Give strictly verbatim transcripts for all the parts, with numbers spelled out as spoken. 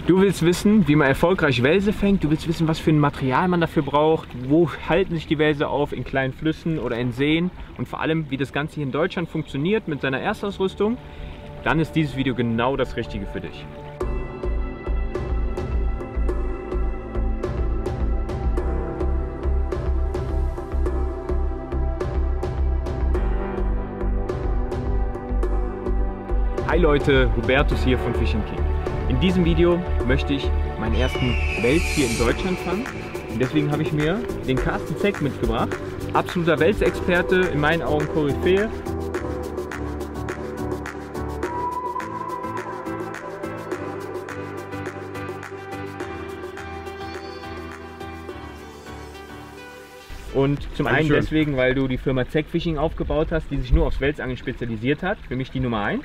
Du willst wissen, wie man erfolgreich Welse fängt, du willst wissen, was für ein Material man dafür braucht, wo halten sich die Welse auf, in kleinen Flüssen oder in Seen und vor allem, wie das Ganze hier in Deutschland funktioniert mit seiner Erstausrüstung, dann ist dieses Video genau das Richtige für dich. Hi Leute, Hubertus hier von Fishing King. In diesem Video möchte ich meinen ersten Wels hier in Deutschland fangen und deswegen habe ich mir den Carsten Zeck mitgebracht. Absoluter Welsexperte, in meinen Augen Koryphäe. Und zum einen deswegen, weil du die Firma Zeck Fishing aufgebaut hast, die sich nur aufs Welsangeln spezialisiert hat. Für mich die Nummer eins.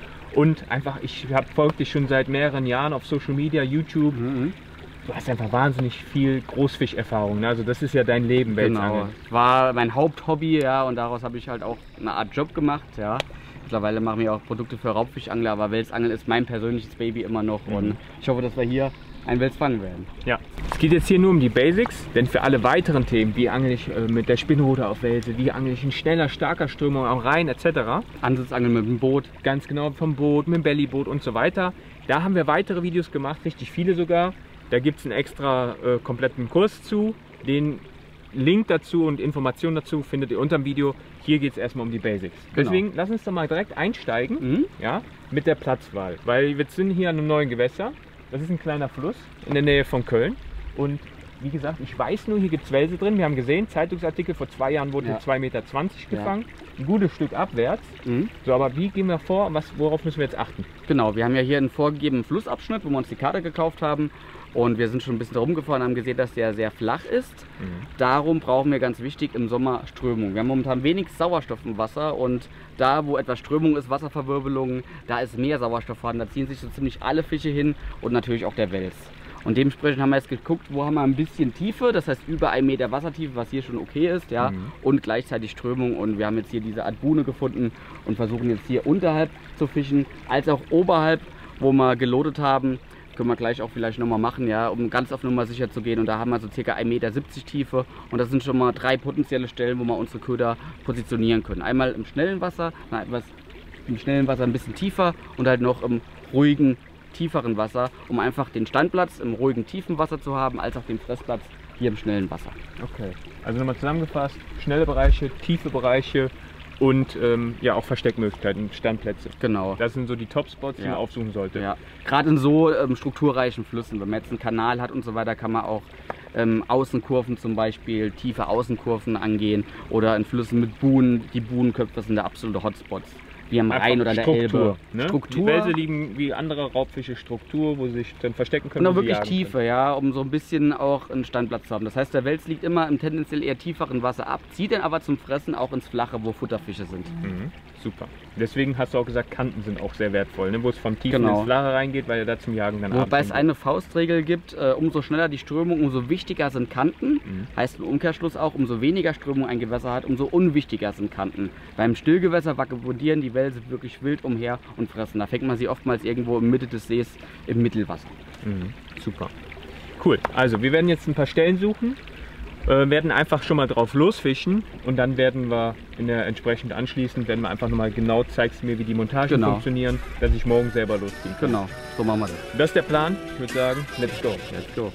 Und einfach, ich folge dich schon seit mehreren Jahren auf Social Media, YouTube. Mhm. Du hast einfach wahnsinnig viel Großfischerfahrung. Ne? Also das ist ja dein Leben, Welsangeln. Genau. War mein Haupthobby, ja, und daraus habe ich halt auch eine Art Job gemacht, ja. Mittlerweile machen wir auch Produkte für Raubfischangler, aber Welsangeln ist mein persönliches Baby immer noch. Mhm. Und ich hoffe, dass wir hier ein Wels fangen werden. Ja, es geht jetzt hier nur um die Basics, denn für alle weiteren Themen, wie angel ich äh, mit der Spinnrute auf Welse, wie angel ich in schneller, starker Strömung am Rhein et cetera. Ansitzangeln mit dem Boot. Ganz genau, vom Boot, mit dem Bellyboot und so weiter. Da haben wir weitere Videos gemacht, richtig viele sogar. Da gibt es einen extra äh, kompletten Kurs zu. Den Link dazu und Informationen dazu findet ihr unter dem Video. Hier geht es erstmal um die Basics. Genau. Deswegen lass uns doch mal direkt einsteigen, mhm. ja, mit der Platzwahl. Weil wir sind hier an einem neuen Gewässer. Das ist ein kleiner Fluss in der Nähe von Köln und wie gesagt, ich weiß nur, hier gibt es Welse drin. Wir haben gesehen, Zeitungsartikel, vor zwei Jahren wurde ja. zwei Meter zwanzig gefangen, ja. ein gutes Stück abwärts. Mhm. So, aber wie gehen wir vor, was, worauf müssen wir jetzt achten? Genau, wir haben ja hier einen vorgegebenen Flussabschnitt, wo wir uns die Karte gekauft haben und wir sind schon ein bisschen rumgefahren und haben gesehen, dass der sehr flach ist. Mhm. Darum brauchen wir ganz wichtig im Sommer Strömung. Wir haben momentan wenig Sauerstoff im Wasser und da, wo etwas Strömung ist, Wasserverwirbelung, da ist mehr Sauerstoff vorhanden. Da ziehen sich so ziemlich alle Fische hin und natürlich auch der Wels. Und dementsprechend haben wir jetzt geguckt, wo haben wir ein bisschen Tiefe, das heißt über einen Meter Wassertiefe, was hier schon okay ist, ja, mhm. und gleichzeitig Strömung. Und wir haben jetzt hier diese Art Buhne gefunden und versuchen jetzt hier unterhalb zu fischen, als auch oberhalb, wo wir gelotet haben. Können wir gleich auch vielleicht nochmal machen, ja, um ganz auf Nummer sicher zu gehen. Und da haben wir so ca. ein Meter siebzig Tiefe und das sind schon mal drei potenzielle Stellen, wo wir unsere Köder positionieren können. Einmal im schnellen Wasser, na, etwas im schnellen Wasser ein bisschen tiefer und halt noch im ruhigen, tieferen Wasser, um einfach den Standplatz im ruhigen, tiefen Wasser zu haben, als auch den Fressplatz hier im schnellen Wasser. Okay, also nochmal zusammengefasst, schnelle Bereiche, tiefe Bereiche und ähm, ja auch Versteckmöglichkeiten, Standplätze. Genau. Das sind so die Top-Spots, die ja. man aufsuchen sollte. Ja. Gerade in so ähm, strukturreichen Flüssen, wenn man jetzt einen Kanal hat und so weiter, kann man auch ähm, Außenkurven zum Beispiel, tiefe Außenkurven angehen oder in Flüssen mit Buhnen. Die Buhnenköpfe sind da absolute Hotspots. Wie am Rhein oder der Elbe. Ne? Struktur. Die Welse liegen wie andere Raubfische Struktur, wo sie sich dann verstecken können. Genau, wirklich Tiefe, können. ja, um so ein bisschen auch einen Standplatz zu haben. Das heißt, der Wels liegt immer im tendenziell eher tieferen Wasser ab, zieht dann aber zum Fressen auch ins Flache, wo Futterfische sind. Mhm. Super. Deswegen hast du auch gesagt, Kanten sind auch sehr wertvoll, ne? Wo es vom Tiefen genau. ins Flache reingeht, weil er da zum Jagen dann Wobei es eine Faustregel gibt, äh, umso schneller die Strömung, umso wichtiger sind Kanten. Mhm. Heißt im Umkehrschluss auch, umso weniger Strömung ein Gewässer hat, umso unwichtiger sind Kanten. Beim Stillgewässer vagabundieren die Welse wirklich wild umher und fressen. Da fängt man sie oftmals irgendwo in Mitte des Sees im Mittelwasser. Mhm. Super. Cool. Also wir werden jetzt ein paar Stellen suchen. Äh, werden einfach schon mal drauf losfischen und dann werden wir in der entsprechend anschließend, werden wir einfach nochmal genau, zeigst du mir, wie die Montagen genau. funktionieren, dass ich morgen selber losziehen kann. Genau, so machen wir das. Das ist der Plan. Ich würde sagen, let's go. Let's go.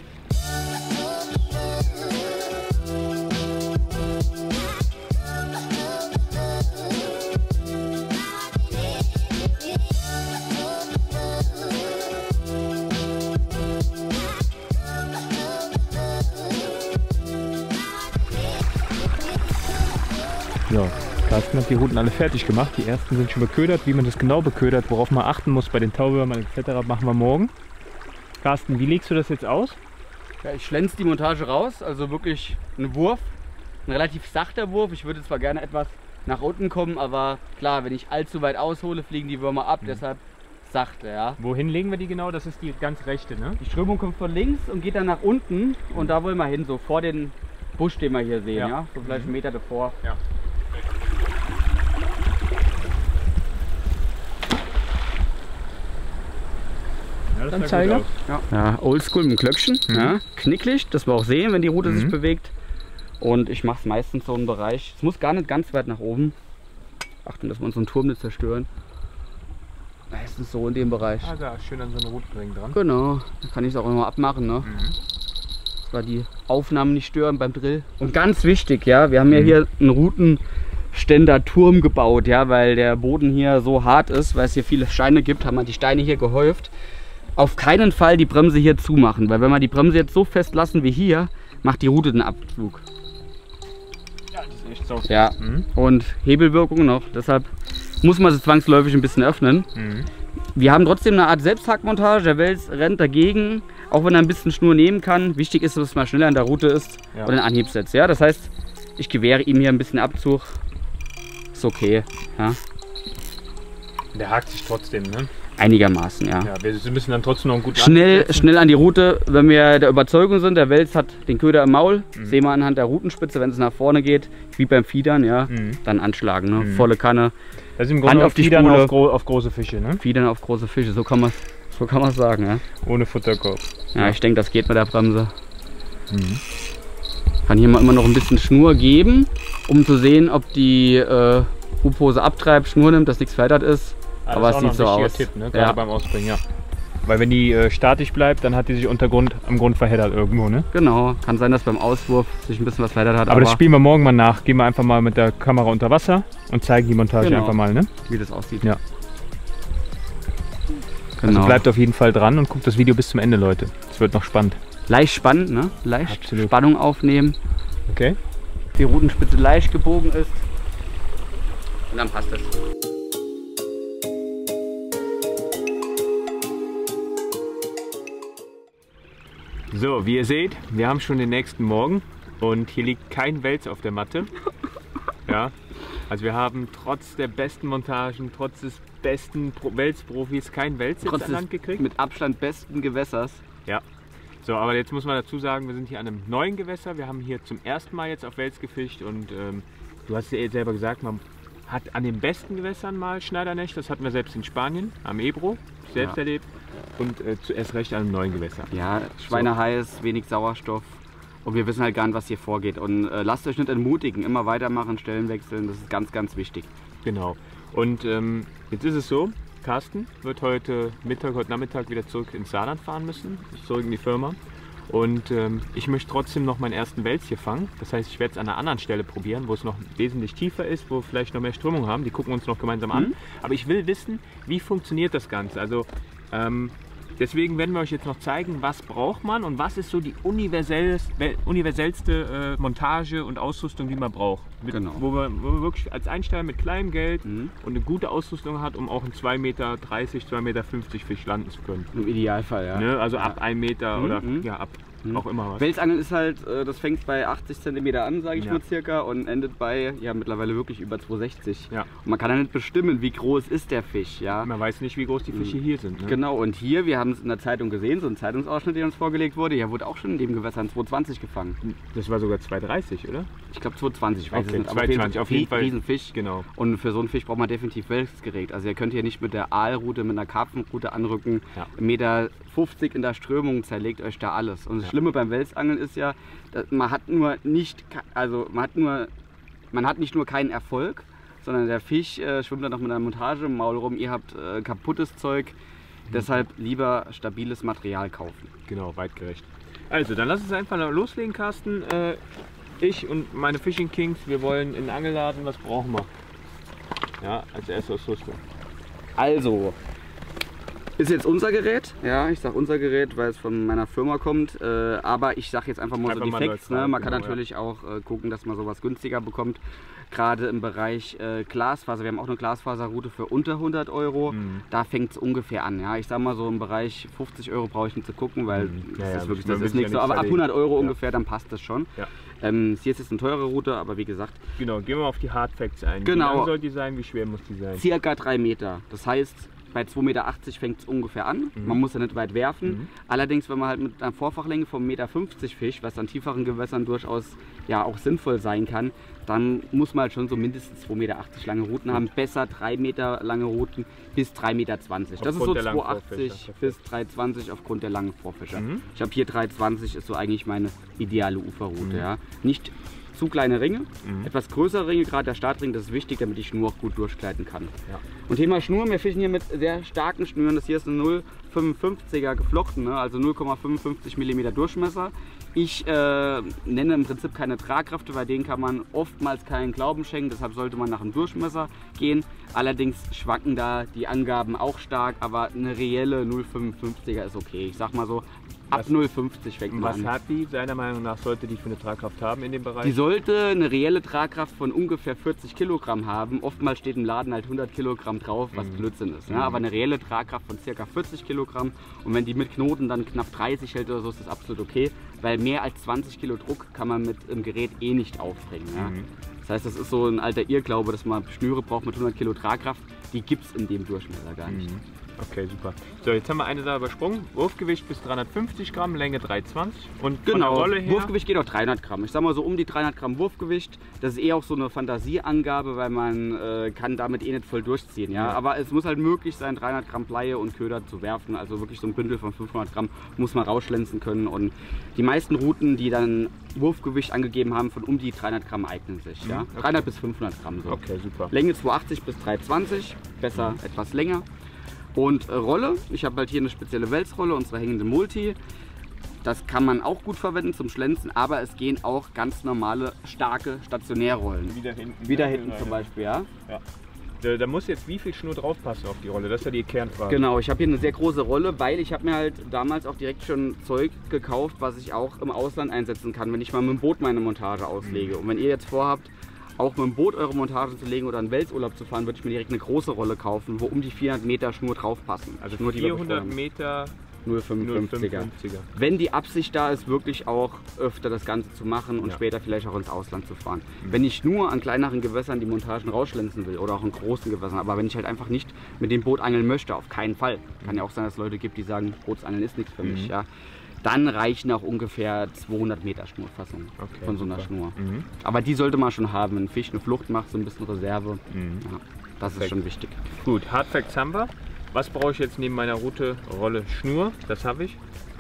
So, Carsten hat die Routen alle fertig gemacht. Die ersten sind schon beködert. Wie man das genau beködert, worauf man achten muss bei den Tauwürmern et cetera, machen wir morgen. Carsten, wie legst du das jetzt aus? Ja, ich schlänze die Montage raus, also wirklich ein Wurf, ein relativ sachter Wurf. Ich würde zwar gerne etwas nach unten kommen, aber klar, wenn ich allzu weit aushole, fliegen die Würmer ab, mhm. deshalb sachte, ja. Wohin legen wir die genau? Das ist die ganz rechte, ne? Die Strömung kommt von links und geht dann nach unten und da wollen wir hin, so vor den Busch, den wir hier sehen, ja, ja? So vielleicht einen Meter davor. Ja. Anzeiger. Ja, ja, oldschool mit dem Glöckchen, mhm. ja, Knicklicht, dass wir auch sehen, wenn die Route mhm. sich bewegt. Und ich mache es meistens so im Bereich, es muss gar nicht ganz weit nach oben. Achtung, dass wir unseren Turm nicht zerstören. Meistens so in dem Bereich. Ah, da schön an so einer Routenring dran. Genau, da kann ich es auch immer abmachen, ne? Mhm. Dass wir die Aufnahmen nicht stören beim Drill. Und ganz wichtig, ja, wir haben ja mhm. hier einen Routenständer-Turm gebaut, ja, weil der Boden hier so hart ist, weil es hier viele Steine gibt, haben wir die Steine hier gehäuft. Auf keinen Fall die Bremse hier zumachen, weil wenn wir die Bremse jetzt so fest lassen wie hier, macht die Route den Abflug. Ja, das ist echt so. Ja, mhm. und Hebelwirkung noch, deshalb muss man sie zwangsläufig ein bisschen öffnen. Mhm. Wir haben trotzdem eine Art Selbsthackmontage, der Wels rennt dagegen, auch wenn er ein bisschen Schnur nehmen kann. Wichtig ist, dass man schneller an der Route ist ja. und den Anhieb setzt. Ja? Das heißt, ich gewähre ihm hier ein bisschen Abzug. Ist okay. Ja? Der hakt sich trotzdem, ne? Einigermaßen, ja. Ja, wir müssen dann trotzdem noch einen guten Schnell, schnell an die Route, wenn wir der Überzeugung sind, der Wels hat den Köder im Maul, mhm. sehen wir anhand der Routenspitze, wenn es nach vorne geht, wie beim Fiedern, ja, mhm. dann anschlagen, ne? Mhm. Volle Kanne. Das ist im Grunde Hand auf die Fiedern Spule. Auf, gro auf große Fische, ne? Fiedern auf große Fische, so kann man es so kann man sagen, ja. Ohne Futterkorb. Ja, ich denke, das geht mit der Bremse. Mhm. Kann hier mal immer noch ein bisschen Schnur geben, um zu sehen, ob die äh, Hubhose abtreibt, Schnur nimmt, dass nichts verändert ist. Ah, aber es sieht so aus. Tipp, ne? Gerade ja. beim Ausbringen, ja. Weil wenn die äh, statisch bleibt, dann hat die sich Untergrund am Grund verheddert irgendwo, ne? Genau, kann sein, dass beim Auswurf sich ein bisschen was verheddert hat. Aber, aber das spielen wir morgen mal nach. Gehen wir einfach mal mit der Kamera unter Wasser und zeigen die Montage genau. einfach mal, ne? Wie das aussieht. Ja. Genau. Also bleibt auf jeden Fall dran und guckt das Video bis zum Ende, Leute. Es wird noch spannend. Leicht spannend, ne? Leicht Absolut. Spannung aufnehmen. Okay. Die Routenspitze leicht gebogen ist. Und dann passt es. So, wie ihr seht, wir haben schon den nächsten Morgen und hier liegt kein Wels auf der Matte. Ja, also wir haben trotz der besten Montagen, trotz des besten Wels-Profis kein Wels jetzt an Land gekriegt. Mit Abstand besten Gewässers. Ja. So, aber jetzt muss man dazu sagen, wir sind hier an einem neuen Gewässer. Wir haben hier zum ersten Mal jetzt auf Wels gefischt und ähm, du hast ja eh selber gesagt, man hat an den besten Gewässern mal Schneidernächte. Das hatten wir selbst in Spanien, am Ebro, selbst ja. erlebt. Und äh, zuerst recht an einem neuen Gewässer. Ja, schweineheiß, so. Wenig Sauerstoff und wir wissen halt gar nicht, was hier vorgeht. Und äh, lasst euch nicht entmutigen, immer weitermachen, Stellen wechseln, das ist ganz, ganz wichtig. Genau. Und ähm, jetzt ist es so, Carsten wird heute Mittag, heute Nachmittag wieder zurück ins Saarland fahren müssen, zurück in die Firma. Und ähm, ich möchte trotzdem noch meinen ersten Wels hier fangen. Das heißt, ich werde es an einer anderen Stelle probieren, wo es noch wesentlich tiefer ist, wo wir vielleicht noch mehr Strömung haben. Die gucken wir uns noch gemeinsam an. Mhm. Aber ich will wissen, wie funktioniert das Ganze. Also ähm, deswegen werden wir euch jetzt noch zeigen, was braucht man und was ist so die universellste äh, Montage und Ausrüstung, die man braucht. Mit, genau. wo, man, wo man wirklich als Einsteiger mit kleinem Geld mhm. und eine gute Ausrüstung hat, um auch einen zwei Meter dreißig, zwei Meter fünfzig Fisch landen zu können. Im Idealfall, ja. Ne? Also ja. ab einem Meter mhm. oder mhm. ja, ab mhm. auch immer was. Welsangeln ist halt, das fängt bei achtzig Zentimeter an, sage ich ja. mal circa, und endet bei ja mittlerweile wirklich über zweihundertsechzig. Ja. Und man kann ja nicht bestimmen, wie groß ist der Fisch. Ja? Man weiß nicht, wie groß die Fische mhm. hier sind. Ne? Genau, und hier, wir haben es in der Zeitung gesehen, so ein Zeitungsausschnitt, der uns vorgelegt wurde, hier wurde auch schon in dem Gewässer ein zweihundertzwanzig gefangen. Das war sogar zweihundertdreißig, oder? Ich glaube zweihundertzwanzig, ich weiß okay, es nicht. zweihundertzwanzig, auf jeden Fall. Riesenfisch. Genau. Und für so einen Fisch braucht man definitiv Welsgerät. Also ihr könnt hier nicht mit der Aalrute, mit einer Karpfenrute anrücken. Ja. eins Meter fünfzig in der Strömung zerlegt euch da alles. Und das ja. Schlimme beim Welsangeln ist ja, dass man hat nur nicht, also man hat nur, man hat nicht nur keinen Erfolg, sondern der Fisch äh, schwimmt dann noch mit einer Montage im Maul rum. Ihr habt äh, kaputtes Zeug. Mhm. Deshalb lieber stabiles Material kaufen. Genau, weitgerecht. Also, dann lass uns einfach loslegen, Carsten. Äh, ich und meine Fishing Kings, wir wollen in den Angelladen, was brauchen wir? Ja, als erste Ausrüstung. Also, ist jetzt unser Gerät, ja, ich sag unser Gerät, weil es von meiner Firma kommt, äh, aber ich sag jetzt einfach mal einfach so die Facts, ne? Man kann genau, natürlich ja. auch äh, gucken, dass man sowas günstiger bekommt, gerade im Bereich äh, Glasfaser, wir haben auch eine Glasfaserroute für unter hundert Euro, mhm. da fängt es ungefähr an, ja, ich sag mal so im Bereich fünfzig Euro brauche ich nicht zu gucken, weil mhm. das ja, ist wirklich, das ist nicht so, aber ab hundert Euro ja. ungefähr, dann passt das schon. Ja. Ähm, hier ist jetzt eine teure Route, aber wie gesagt... Genau, gehen wir auf die Hard Facts ein. Genau. Wie lang soll die sein, wie schwer muss die sein? Circa drei Meter, das heißt... bei zwei Meter achtzig fängt es ungefähr an. Mhm. Man muss ja nicht weit werfen. Mhm. Allerdings, wenn man halt mit einer Vorfachlänge von ein Meter fünfzig fischt, was an tieferen Gewässern durchaus ja auch sinnvoll sein kann, dann muss man halt schon so mindestens zwei Meter achtzig lange Routen haben. Besser drei Meter lange Routen bis drei Meter zwanzig. Das ist so zwei Meter achtzig bis drei Meter zwanzig aufgrund der langen Vorfischer. Mhm. Ich habe hier drei Meter zwanzig, ist so eigentlich meine ideale Uferroute. Mhm. Ja. Nicht zu kleine Ringe, mhm. etwas größere Ringe, gerade der Startring, das ist wichtig, damit die Schnur auch gut durchgleiten kann. Ja. Und Thema Schnur, wir fischen hier mit sehr starken Schnüren. Das hier ist eine null Komma fünfundfünfziger geflochtene, also null Komma fünfundfünfzig Millimeter Durchmesser. Ich äh, nenne im Prinzip keine Tragkräfte, bei denen kann man oftmals keinen Glauben schenken, deshalb sollte man nach dem Durchmesser gehen. Allerdings schwanken da die Angaben auch stark, aber eine reelle null Komma fünfundfünfziger ist okay. Ich sag mal so, ab null Komma fünfzig fängt man an. Was hat die, seiner Meinung nach, sollte die für eine Tragkraft haben in dem Bereich? Die sollte eine reelle Tragkraft von ungefähr vierzig Kilogramm haben. Oftmals steht im Laden halt hundert Kilogramm drauf, was mhm. Blödsinn ist. Mhm. Ja, aber eine reelle Tragkraft von ca. vierzig Kilogramm. Und wenn die mit Knoten dann knapp dreißig hält oder so, ist das absolut okay. Weil mehr als zwanzig Kilo Druck kann man mit dem Gerät eh nicht aufbringen. Ja. Mhm. Das heißt, das ist so ein alter Irrglaube, dass man Schnüre braucht mit hundert Kilo Tragkraft. Die gibt es in dem Durchmesser gar nicht. Mhm. Okay, super. So, jetzt haben wir eine da übersprungen. Wurfgewicht bis dreihundertfünfzig Gramm, Länge drei Meter zwanzig. Und von genau, der Rolle her? Wurfgewicht geht auf dreihundert Gramm. Ich sag mal so um die dreihundert Gramm Wurfgewicht. Das ist eher auch so eine Fantasieangabe, weil man äh, kann damit eh nicht voll durchziehen. Ja? Ja. Aber es muss halt möglich sein, dreihundert Gramm Bleie und Köder zu werfen. Also wirklich so ein Bündel von fünfhundert Gramm muss man rausschlänzen können. Und die meisten Routen, die dann Wurfgewicht angegeben haben, von um die dreihundert Gramm eignen sich. Mhm, Ja? okay. dreihundert bis fünfhundert Gramm so. Okay, super. Länge zweihundertachtzig bis dreihundertzwanzig, besser Mhm. etwas länger. Und äh, Rolle, ich habe halt hier eine spezielle Welsrolle, unsere hängende Multi. Das kann man auch gut verwenden zum Schlänzen, aber es gehen auch ganz normale, starke Stationärrollen. Wieder hinten. Wieder hinten zum Beispiel, ja. Ja. Da, da muss jetzt wie viel Schnur draufpassen auf die Rolle? Das ist ja die Kernfrage. Genau, ich habe hier eine sehr große Rolle, weil ich habe mir halt damals auch direkt schon Zeug gekauft, was ich auch im Ausland einsetzen kann, wenn ich mal mit dem Boot meine Montage auslege. Mhm. Und wenn ihr jetzt vorhabt, auch mit dem Boot eure Montage zu legen oder einen Welsurlaub zu fahren, würde ich mir direkt eine große Rolle kaufen, wo um die vierhundert Meter Schnur drauf passen. Also Schnur, die wir vierhundert befeuern. Meter null Komma fünfundfünfziger. null Komma fünfundfünfziger. Wenn die Absicht da ist, wirklich auch öfter das Ganze zu machen und Ja. später vielleicht auch ins Ausland zu fahren. Mhm. Wenn ich nur an kleineren Gewässern die Montagen rausschlänzen will oder auch in großen Gewässern, aber wenn ich halt einfach nicht mit dem Boot angeln möchte, auf keinen Fall. Kann ja auch sein, dass es Leute gibt, die sagen, Bootsangeln ist nichts für mich. Mhm. Ja. Dann reichen auch ungefähr zweihundert Meter Schnurfassung Okay, von so einer super. Schnur. Mhm. Aber die sollte man schon haben. Wenn ein Fisch eine Flucht macht, so ein bisschen Reserve, Mhm. ja, das Perfekt. ist schon wichtig. Gut, Hardfacts haben wir. Was brauche ich jetzt neben meiner Route? Rolle, Schnur, das habe ich.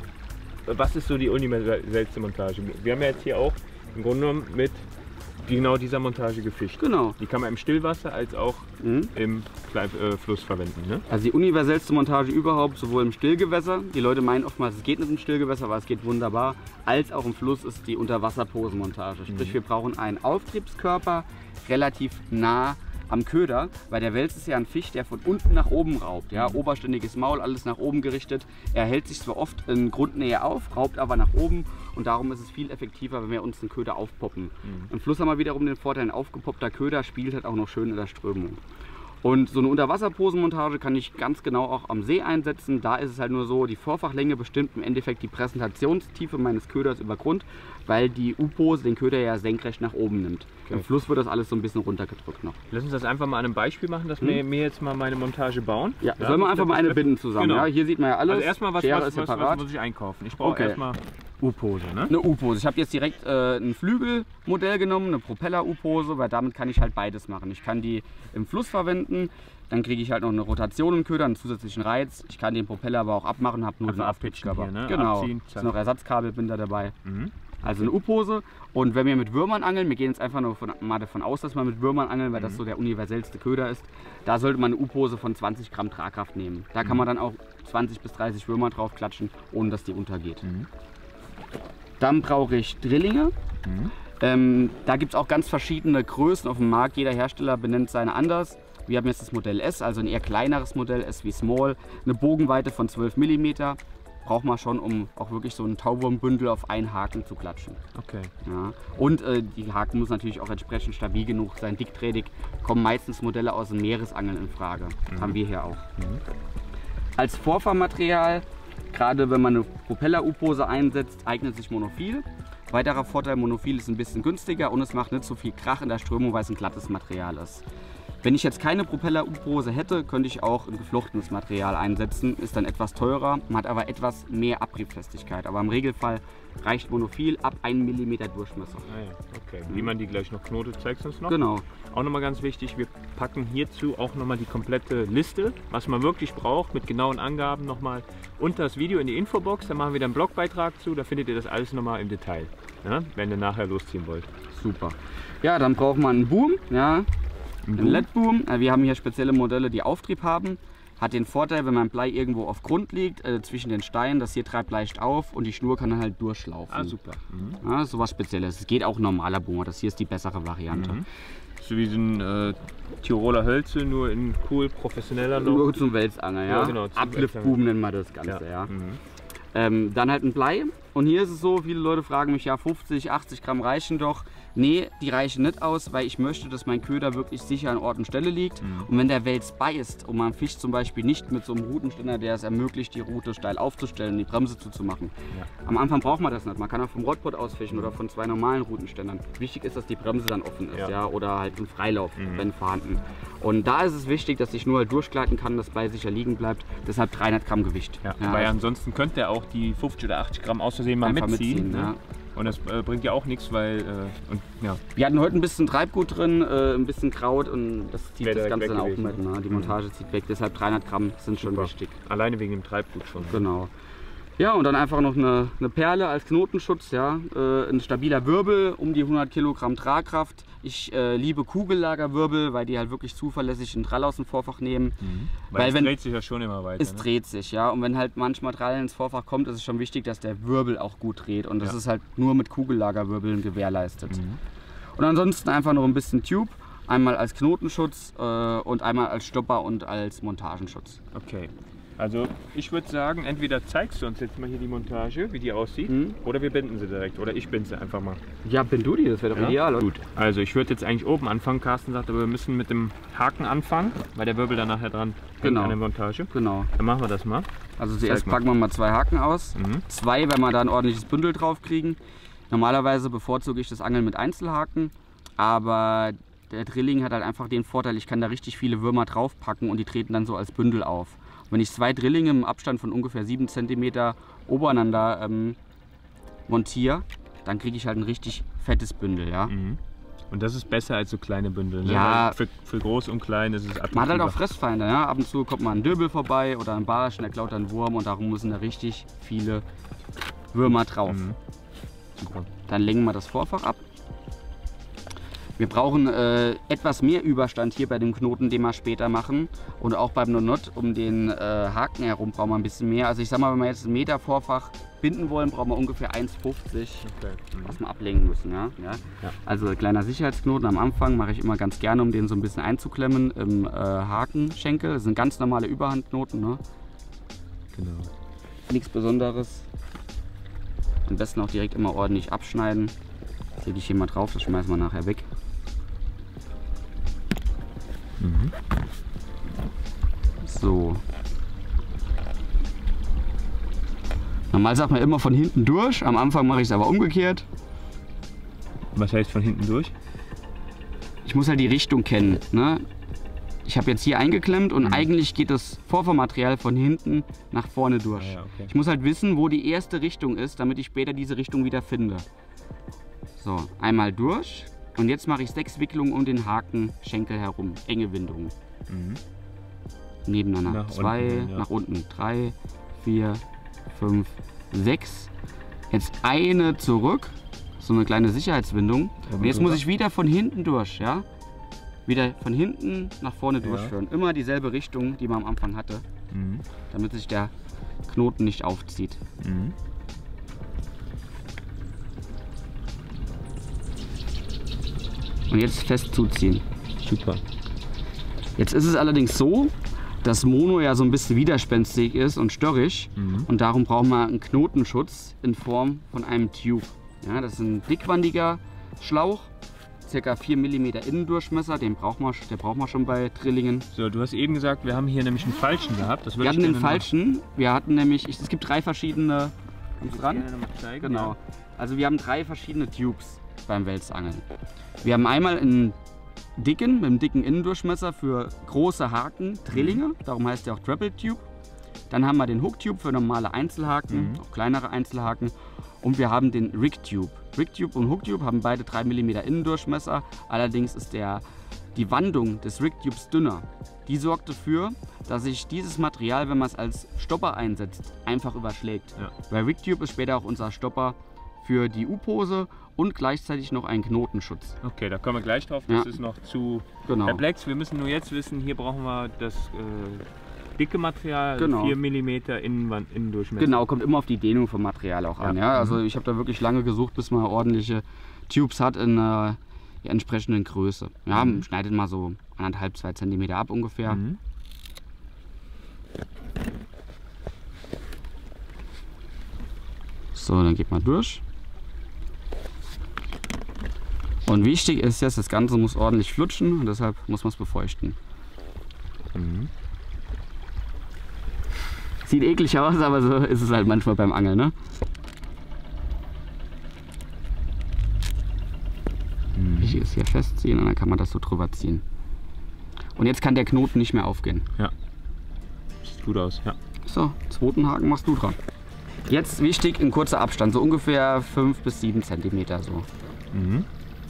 Was ist so die universellste Montage? Wir haben ja jetzt hier auch im Grunde genommen mit genau dieser Montage gefischt. Genau. Die kann man im Stillwasser als auch Mhm. im Kleif äh, Fluss verwenden. Ne? Also die universellste Montage überhaupt, sowohl im Stillgewässer, die Leute meinen oftmals, es geht nicht im Stillgewässer, aber es geht wunderbar, als auch im Fluss ist die Unterwasserposenmontage. Sprich, Mhm. wir brauchen einen Auftriebskörper relativ nah am Köder, weil der Wels ist ja ein Fisch, der von unten nach oben raubt. Ja? Mhm. Oberständiges Maul, alles nach oben gerichtet. Er hält sich zwar oft in Grundnähe auf, raubt aber nach oben und darum ist es viel effektiver, wenn wir uns den Köder aufpoppen. Mhm. Im Fluss haben wir wiederum den Vorteil, ein aufgepoppter Köder spielt halt auch noch schön in der Strömung. Und so eine Unterwasserposenmontage kann ich ganz genau auch am See einsetzen. Da ist es halt nur so, die Vorfachlänge bestimmt im Endeffekt die Präsentationstiefe meines Köders über Grund, weil die U-Pose den Köder ja senkrecht nach oben nimmt. Okay. Im Fluss wird das alles so ein bisschen runtergedrückt noch. Lass uns das einfach mal an einem Beispiel machen, dass Hm? wir mir jetzt mal meine Montage bauen. Ja, sollen wir einfach mal eine binden zusammen. Genau. Ja? Hier sieht man ja alles. Also erstmal, was, Schere was, ist was, was separat. muss ich einkaufen? Ich brauche Okay. erstmal U-Pose. Ne? Eine U-Pose. Ich habe jetzt direkt äh, ein Flügelmodell genommen, eine Propeller-U-Pose, weil damit kann ich halt beides machen. Ich kann die im Fluss verwenden, dann kriege ich halt noch eine Rotation im Köder, einen zusätzlichen Reiz. Ich kann den Propeller aber auch abmachen, habe nur Also den abpitchen Aufpitchkörper. hier, ne? Genau, Abziehen, ist zack. noch Ersatzkabelbinder dabei. Mhm. Also eine U-Pose. Und wenn wir mit Würmern angeln, wir gehen jetzt einfach nur von, mal davon aus, dass wir mit Würmern angeln, weil Mhm. das so der universellste Köder ist, da sollte man eine U-Pose von zwanzig Gramm Tragkraft nehmen. Da kann man dann auch zwanzig bis dreißig Würmer drauf klatschen, ohne dass die untergeht. Mhm. Dann brauche ich Drillinge. Mhm. Ähm, da gibt es auch ganz verschiedene Größen auf dem Markt. Jeder Hersteller benennt seine anders. Wir haben jetzt das Modell S, also ein eher kleineres Modell, S wie Small. Eine Bogenweite von zwölf Millimeter. Braucht man schon, um auch wirklich so ein Tauwurmbündel auf einen Haken zu klatschen. Okay. Ja. Und äh, die Haken muss natürlich auch entsprechend stabil genug sein, dickdrehtig. Kommen meistens Modelle aus dem Meeresangeln in Frage. Mhm. Haben wir hier auch. Mhm. Als Vorfahrmaterial, gerade wenn man eine Propeller-U-Pose einsetzt, eignet sich Monophil. Weiterer Vorteil, Monophil ist ein bisschen günstiger und es macht nicht so viel Krach in der Strömung, weil es ein glattes Material ist. Wenn ich jetzt keine Propeller-U-Hose hätte, könnte ich auch ein geflochtenes Material einsetzen. Ist dann etwas teurer, man hat aber etwas mehr Abriebfestigkeit. Aber im Regelfall reicht Monofill ab einem Millimeter Durchmesser. Ah ja, okay. Wie man die gleich noch knotet, zeigst du uns noch? Genau. Auch nochmal ganz wichtig, wir packen hierzu auch nochmal die komplette Liste, was man wirklich braucht, mit genauen Angaben nochmal unter das Video in die Infobox. Da machen wir dann einen Blogbeitrag zu, da findet ihr das alles nochmal im Detail, ja, wenn ihr nachher losziehen wollt. Super. Ja, dann braucht man einen Boom, ja, Ein einen L E D-Boom. Wir haben hier spezielle Modelle, die Auftrieb haben. Hat den Vorteil, wenn mein Blei irgendwo auf Grund liegt, äh, zwischen den Steinen, das hier treibt leicht auf und die Schnur kann dann halt durchlaufen. Ah, super. Mhm. Ja, so was Spezielles. Es geht auch ein normaler Boomer, das hier ist die bessere Variante. Mhm. So wie so ein äh, Tiroler Hölzel, nur in cool, professioneller noch. Nur zum Wälzangeln, ja. Ja, genau, zum Uplift-Boom nennen wir das Ganze, ja. Ja. Mhm. Ähm, dann halt ein Blei. Und hier ist es so, viele Leute fragen mich, ja fünfzig, achtzig Gramm reichen doch. Nee, die reichen nicht aus, weil ich möchte, dass mein Köder wirklich sicher an Ort und Stelle liegt. Mhm. Und wenn der Wels beißt und man fischt zum Beispiel nicht mit so einem Routenständer, der es ermöglicht, die Route steil aufzustellen und die Bremse zuzumachen. Ja. Am Anfang braucht man das nicht. Man kann auch vom Rodpot ausfischen oder von zwei normalen Routenständern. Wichtig ist, dass die Bremse dann offen ist, ja. Ja, oder halt im Freilauf, mhm. wenn vorhanden. Und da ist es wichtig, dass ich nur halt durchgleiten kann, dass Blei sicher liegen bleibt. Deshalb dreihundert Gramm Gewicht. Ja, ja, weil ansonsten könnte er auch die fünfzig oder achtzig Gramm aus Versehen mal mitziehen. mitziehen ne? Ja. Und das äh, bringt ja auch nichts, weil äh, und, ja. Wir hatten heute ein bisschen Treibgut drin, äh, ein bisschen Kraut und das zieht das Ganze dann auch mit. Ne? Die Montage mhm. zieht weg, deshalb dreihundert Gramm sind schon Super. wichtig. Alleine wegen dem Treibgut schon. Genau. Ja, und dann einfach noch eine, eine Perle als Knotenschutz, ja, äh, ein stabiler Wirbel, um die hundert Kilogramm Tragkraft. Ich äh, liebe Kugellagerwirbel, weil die halt wirklich zuverlässig einen Drall aus dem Vorfach nehmen. Mhm. Weil, weil es wenn, dreht sich ja schon immer weiter. Es ne? dreht sich, ja, und wenn halt manchmal Drall ins Vorfach kommt, ist es schon wichtig, dass der Wirbel auch gut dreht und das ja. ist halt nur mit Kugellagerwirbeln gewährleistet. Mhm. Und ansonsten einfach noch ein bisschen Tube, einmal als Knotenschutz äh, und einmal als Stopper und als Montagenschutz. Okay. Also ich würde sagen, entweder zeigst du uns jetzt mal hier die Montage, wie die aussieht, mhm. oder wir binden sie direkt. Oder ich binde sie einfach mal. Ja, bind du die, das wäre doch ja? ideal. Oder? Gut, also ich würde jetzt eigentlich oben anfangen. Carsten sagt, aber wir müssen mit dem Haken anfangen, weil der Wirbel dann nachher dran genau. an der Montage. Genau. Dann machen wir das mal. Also zuerst packen wir mal zwei Haken aus. Mhm. Zwei, wenn wir da ein ordentliches Bündel drauf kriegen. Normalerweise bevorzuge ich das Angeln mit Einzelhaken, aber der Drilling hat halt einfach den Vorteil, ich kann da richtig viele Würmer draufpacken und die treten dann so als Bündel auf. Wenn ich zwei Drillinge im Abstand von ungefähr sieben Zentimeter obereinander ähm, montiere, dann kriege ich halt ein richtig fettes Bündel. Ja? Mhm. Und das ist besser als so kleine Bündel. Ne? Ja. Für, für groß und klein ist es attraktiver. Man hat halt auch Fressfeinde. Ja? Ab und zu kommt mal ein Döbel vorbei oder ein Barsch und der klaut einen Wurm und darum müssen da richtig viele Würmer drauf. Mhm. Super. Dann lenken wir das Vorfach ab. Wir brauchen äh, etwas mehr Überstand hier bei dem Knoten, den wir später machen. Und auch beim Nonot um den äh, Haken herum brauchen wir ein bisschen mehr. Also ich sag mal, wenn wir jetzt einen Meter Vorfach binden wollen, brauchen wir ungefähr eins fünfzig, okay. mhm. was wir ablenken müssen. Ja? Ja? Ja. Also kleiner Sicherheitsknoten am Anfang mache ich immer ganz gerne, um den so ein bisschen einzuklemmen im äh, Hakenschenkel. Das sind ganz normale Überhandknoten. Ne? Genau. Nichts Besonderes. Am besten auch direkt immer ordentlich abschneiden. Das lege ich hier mal drauf, das schmeißen wir nachher weg. Mhm. So. Normal sagt man immer von hinten durch, am Anfang mache ich es aber umgekehrt. Was heißt von hinten durch? Ich muss halt die Richtung kennen. Ne? Ich habe jetzt hier eingeklemmt und mhm. eigentlich geht das Vorfahrmaterial von hinten nach vorne durch. Ah, ja, okay. Ich muss halt wissen, wo die erste Richtung ist, damit ich später diese Richtung wieder finde. So, einmal durch. Und jetzt mache ich sechs Wicklungen um den Hakenschenkel herum. Enge Windungen. Mhm. Nebeneinander. Nach Zwei, unten, ja. nach unten. Drei, vier, fünf, sechs. Jetzt eine zurück. So eine kleine Sicherheitswindung. Und jetzt muss ich wieder von hinten durch. Ja? Wieder von hinten nach vorne ja. durchführen. Immer dieselbe Richtung, die man am Anfang hatte. Mhm. Damit sich der Knoten nicht aufzieht. Mhm. Und jetzt fest zuziehen. Super. Jetzt ist es allerdings so, dass Mono ja so ein bisschen widerspenstig ist und störrig. Mhm. Und darum brauchen wir einen Knotenschutz in Form von einem Tube. Ja, das ist ein dickwandiger Schlauch, ca. vier Millimeter Innendurchmesser, den braucht man, der braucht man schon bei Drillingen. So, du hast eben gesagt, wir haben hier nämlich einen falschen gehabt. Das wir hatten den falschen. Wir hatten nämlich, es gibt drei verschiedene. Dran? Zeigen, genau. Ja. Also wir haben drei verschiedene Tubes beim Welsangeln. Wir haben einmal einen dicken, mit einem dicken Innendurchmesser für große Haken, Drillinge, darum heißt der auch Treble Tube. Dann haben wir den Hook Tube für normale Einzelhaken, Mhm. auch kleinere Einzelhaken. Und wir haben den Rig Tube. Rig Tube und Hook Tube haben beide drei Millimeter Innendurchmesser. Allerdings ist der, die Wandung des Rig Tubes dünner. Die sorgt dafür, dass sich dieses Material, wenn man es als Stopper einsetzt, einfach überschlägt. Ja. Weil Rig Tube ist später auch unser Stopper für die U-Pose und gleichzeitig noch ein Knotenschutz. Okay, da kommen wir gleich drauf. Das Ja. ist noch zu Genau. perplex. Wir müssen nur jetzt wissen, hier brauchen wir das äh, dicke Material, Genau. vier Millimeter Innenwand, Innendurchmesser. Genau, kommt immer auf die Dehnung vom Material auch an. Ja. Ja? Also ich habe da wirklich lange gesucht, bis man ordentliche Tubes hat in einer entsprechenden Größe. Ja, Mhm. schneidet mal so anderthalb, zwei Zentimeter ab ungefähr. Mhm. So, dann geht man durch. Und wichtig ist jetzt, das Ganze muss ordentlich flutschen und deshalb muss man es befeuchten. Mhm. Sieht eklig aus, aber so ist es halt manchmal beim Angeln, ne? Mhm. Wichtig ist hier festziehen und dann kann man das so drüber ziehen. Und jetzt kann der Knoten nicht mehr aufgehen. Ja. Sieht gut aus, ja. So, zweiten Haken machst du dran. Jetzt wichtig, ein kurzer Abstand, so ungefähr fünf bis sieben Zentimeter so. Mhm.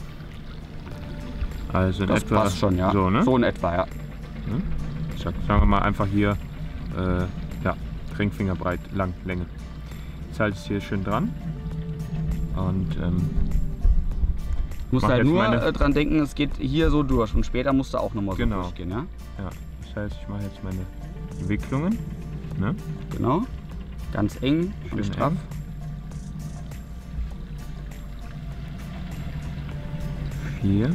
Also in Das etwa passt schon, ja. So, ne? So in etwa, ja. Ich sag, sagen wir mal einfach hier, äh, ja, Ringfingerbreit, lang, Länge. Jetzt halte ich es hier schön dran. Und ähm, Musst Mach halt jetzt nur meine- äh, dran denken, es geht hier so durch und später musst du auch nochmal so Genau. durchgehen, ja? ja, das heißt, ich mache jetzt meine Wicklungen. Ne? Genau. Ganz eng Schön und straff. eng. Vier.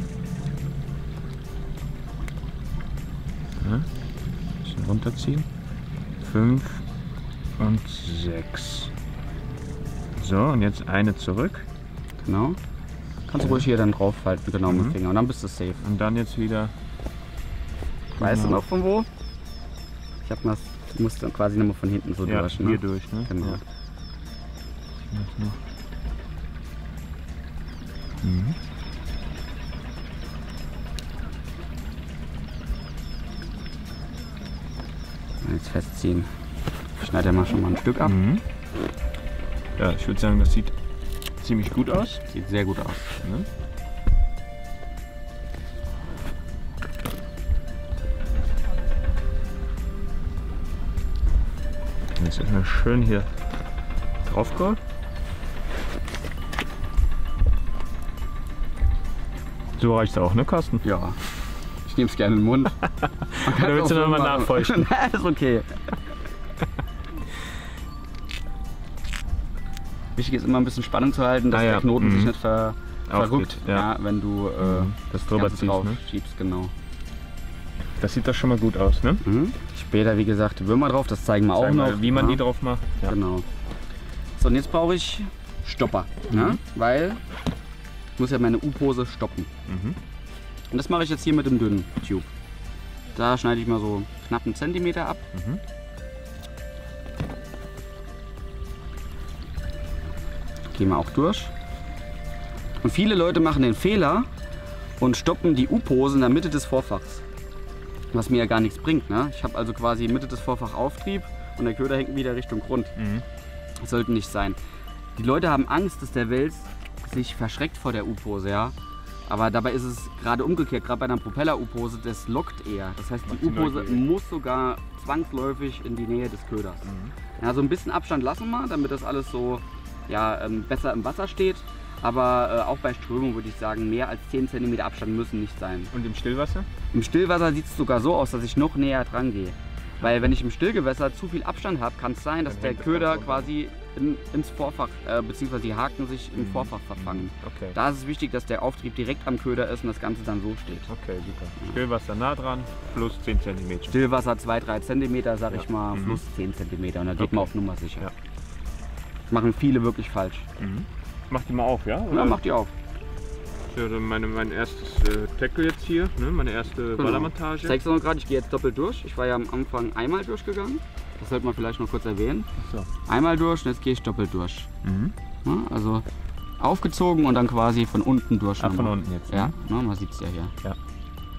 Ja, bisschen runterziehen. Fünf und sechs. So, und jetzt eine zurück. Genau. Kannst du ruhig hier dann draufhalten, genau mit Mhm. dem Finger und dann bist du safe. Und dann jetzt wieder. Weißt du Genau. noch von wo? Ich hab das, du musst dann quasi nochmal von hinten so Ja, durch, hier ne? durch, ne? Genau. Ja. Jetzt noch. Mhm. Jetzt festziehen. Ich schneide mal schon mal ein Stück ab. Mhm. Ja, ich würde sagen, das sieht ziemlich gut aus. Sieht sehr gut aus. Ne? Jetzt erstmal schön hier drauf kommen. So reicht es auch, ne, Carsten? Ja. Ich nehme es gerne in den Mund. Man kann Oder willst es du auch noch mal machen. nachfeuchten? Nein, ist okay. Wichtig ist immer ein bisschen Spannung zu halten, dass Ah, ja. der Knoten Mhm. sich nicht ver Aufgeht, verrückt, ja. ja, wenn du äh, Mhm. Das das drüber Ganze ziehst, drauf ne? schiebst, genau. Das sieht doch schon mal gut aus, ne? Mhm. Später, wie gesagt, Würmer drauf, das zeigen wir auch Zeig noch. mal, wie man ja. die drauf macht. Ja. Genau. So, und jetzt brauche ich Stopper, Mhm. ne? Weil ich muss ja meine U-Pose stoppen. Mhm. Und das mache ich jetzt hier mit dem dünnen Tube. Da schneide ich mal so knapp einen Zentimeter ab. Mhm. Gehen wir auch durch. Und viele Leute machen den Fehler und stoppen die U-Pose in der Mitte des Vorfachs. Was mir ja gar nichts bringt. Ne? Ich habe also quasi Mitte des Vorfachs Auftrieb und der Köder hängt wieder Richtung Grund. Mhm. Das sollte nicht sein. Die Leute haben Angst, dass der Wels sich verschreckt vor der U-Pose. Ja? Aber dabei ist es gerade umgekehrt, gerade bei einer Propeller-U-Pose, das lockt eher. Das heißt, Macht die sie U-Pose neugierig. muss sogar zwangsläufig in die Nähe des Köders. Mhm. Ja, so ein bisschen Abstand lassen wir, damit das alles so ja, ähm, besser im Wasser steht. Aber äh, auch bei Strömung würde ich sagen, mehr als zehn Zentimeter Abstand müssen nicht sein. Und im Stillwasser? Im Stillwasser sieht es sogar so aus, dass ich noch näher dran gehe. Weil wenn ich im Stillgewässer zu viel Abstand habe, kann es sein, dass Dann der hängt das Köder Ganze unten. quasi in, ins Vorfach, äh, beziehungsweise die Haken sich im Mhm. Vorfach verfangen. Okay. Da ist es wichtig, dass der Auftrieb direkt am Köder ist und das Ganze dann so steht. Okay, super. Stillwasser nah dran, plus zehn Zentimeter. Stillwasser zwei bis drei Zentimeter, sag Ja. ich mal, Mhm. plus zehn Zentimeter und dann geht Okay. man auf Nummer sicher. Ja. Das machen viele wirklich falsch. Mhm. Mach die mal auf, ja? Ja, Oder? mach die auf. Ja, dann meine, mein erstes äh, Tackle jetzt hier, ne? Meine erste Genau. Ballermontage. Ich zeig's noch gerade, ich gehe jetzt doppelt durch. Ich war ja am Anfang einmal durchgegangen. Das sollte man vielleicht noch kurz erwähnen. So. Einmal durch und jetzt gehe ich doppelt durch. Mhm. Ja, also aufgezogen und dann quasi von unten durch. Ah, von nochmal. unten jetzt. Ja, Ne? ne, man sieht es ja hier. Ja.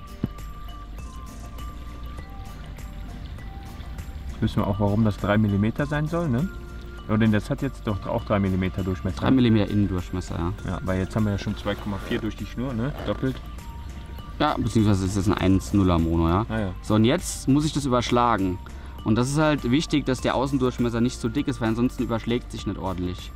wissen wir auch, warum das drei Millimeter sein soll, ne? Oder das hat jetzt doch auch drei Millimeter Durchmesser. drei Millimeter Innendurchmesser, ja. Ja, weil jetzt haben wir ja schon zwei Komma vier durch die Schnur, ne? Doppelt. Ja, beziehungsweise ist das ein eins Komma nuller Mono, ja. Ah, ja. So, und jetzt muss ich das überschlagen. Und das ist halt wichtig, dass der Außendurchmesser nicht so dick ist, weil ansonsten überschlägt sich nicht ordentlich.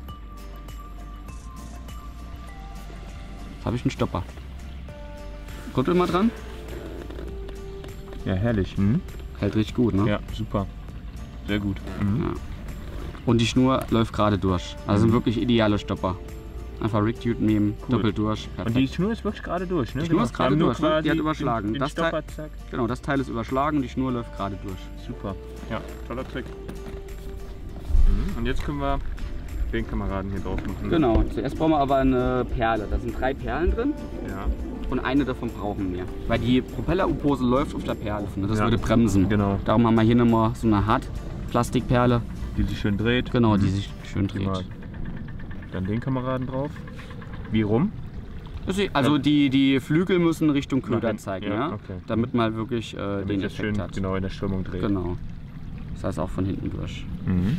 Jetzt habe ich einen Stopper. Rüttel mal dran. Ja, herrlich. Mhm. Hält richtig gut, ne? Ja, super. Sehr gut. Mhm. Ja. Und die Schnur läuft gerade durch. Also sind Mhm. wirklich ideale Stopper. Einfach Rig-Tube nehmen, Cool. doppelt durch. Perfekt. Und die Schnur ist wirklich gerade durch, ne? Die Schnur ist gerade durch, ne? Die hat Den, überschlagen. den Das Stopper, zack. Genau, das Teil ist überschlagen und die Schnur läuft gerade durch. Super. Ja, toller Trick. Mhm. Und jetzt können wir den Kameraden hier drauf machen. Genau, zuerst brauchen wir aber eine Perle. Da sind drei Perlen drin Ja. und eine davon brauchen wir. Weil die Propeller-U-Pose läuft auf der Perle. Ne? Das Ja. würde bremsen. Genau. Darum haben wir hier nochmal so eine Hartplastikperle. Die sich schön dreht. Genau, die Mhm. sich schön dreht. Prima. Dann den Kameraden drauf. Wie rum? Also die, die Flügel müssen Richtung Nach Köder hinten, zeigen, ja, ja? okay. Damit man wirklich äh, Damit den das Effekt schön hat. genau in der Strömung dreht. Genau. Das heißt auch von hinten durch. Mhm.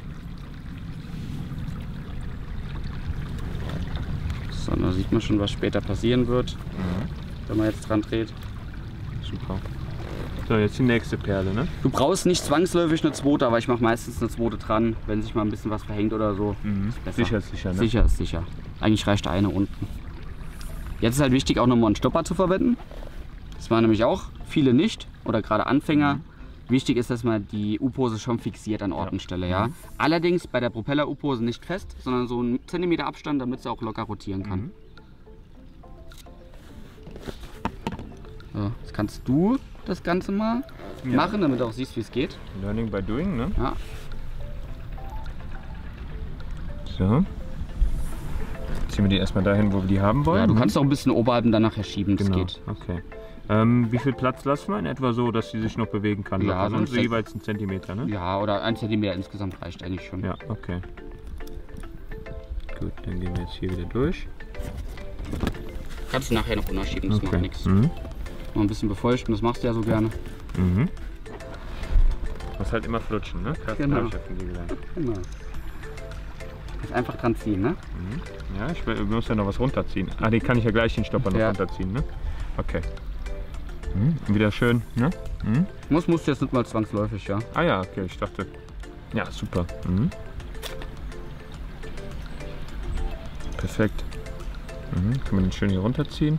So, da sieht man schon, was später passieren wird, Mhm. wenn man jetzt dran dreht. Super. So, jetzt die nächste Perle, ne? Du brauchst nicht zwangsläufig eine zweite, aber ich mache meistens eine zweite dran, wenn sich mal ein bisschen was verhängt oder so. Mhm. Ist besser. Sicher ist sicher, ne? Sicher ist sicher. Eigentlich reicht eine unten. Jetzt ist halt wichtig, auch nochmal einen Stopper zu verwenden. Das waren nämlich auch viele nicht oder gerade Anfänger. Mhm. Wichtig ist, dass man die U-Pose schon fixiert an Ort und Stelle. Ja? Mhm. Allerdings bei der Propeller-U-Pose nicht fest, sondern so einen Zentimeter Abstand, damit sie auch locker rotieren kann. Mhm. So, jetzt kannst du das Ganze mal Ja. machen, damit du auch siehst, wie es geht. Learning by doing, ne? Ja. So. Ziehen wir die erstmal dahin, wo wir die haben wollen. Ja, du ne? kannst auch ein bisschen oberhalb dann nachher schieben, das Genau. geht. Okay. Ähm, wie viel Platz lassen wir? In etwa so, dass sie sich noch bewegen kann. Ja, locker, so ne? ein so Zent- jeweils einen Zentimeter, ne? Ja, oder ein Zentimeter insgesamt reicht eigentlich schon. Ja, okay. Gut, dann gehen wir jetzt hier wieder durch. Kannst du nachher noch unterschieben, das macht Okay. nichts. Mhm. Mal ein bisschen befeuchten, das machst du ja so gerne. Mhm. Muss halt immer flutschen, ne? Carsten, Genau. hab ich ja von dir gelernt. Genau. Jetzt einfach dran ziehen, ne? Mhm. Ja, ich will- muss ja noch was runterziehen. Ah, den kann ich ja gleich den Stopper noch Ja. runterziehen, ne? Okay. Mhm. Wieder schön, ne? Mhm. Muss, musst du jetzt nicht mal zwangsläufig, ja. Ah ja, okay, ich dachte. Ja, super. Mhm. Perfekt. Mhm. Kann man den schön hier runterziehen.